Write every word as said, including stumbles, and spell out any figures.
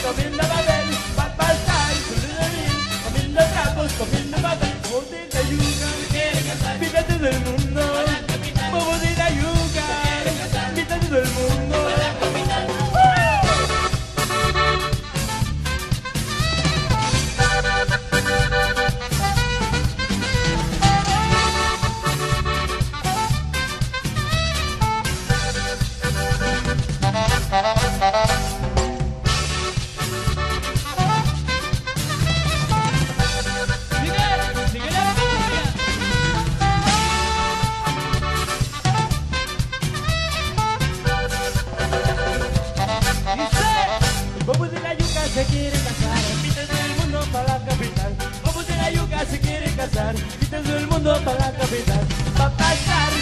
comiendo papel, va a pasar comiendo mil, comiendo trapos, comiendo papel. Bobo de la yuca se quiere casar, invita a todo el mundo. Bobo de la yuca, invita a todo el mundo. Bobo de la yuca se quiere casar, invita a todo el mundo para la capital. Bobo de la yuca se quiere casar, invita a todo el mundo para la capital. Va a pasar